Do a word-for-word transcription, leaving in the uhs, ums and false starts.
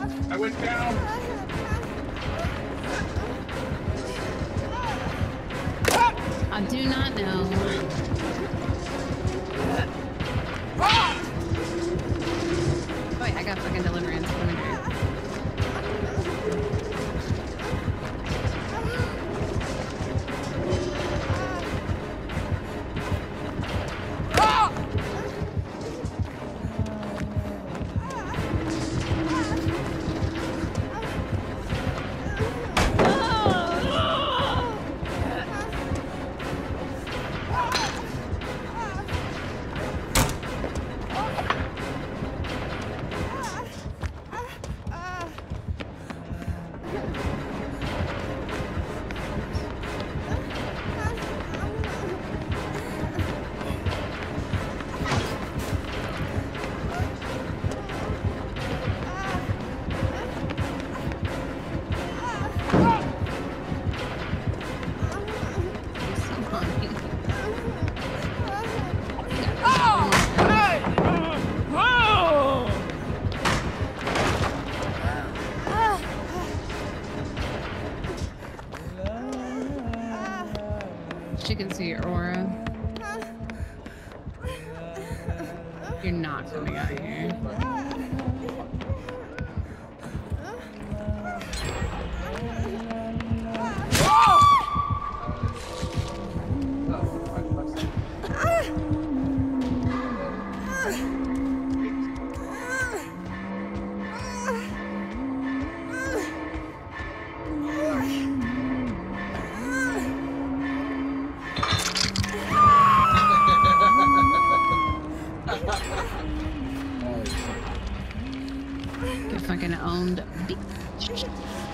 I went down. I do not know. Wait, I got fucking deliverance coming through. She can see your aura. You're not coming out here. Get fucking owned, bitch.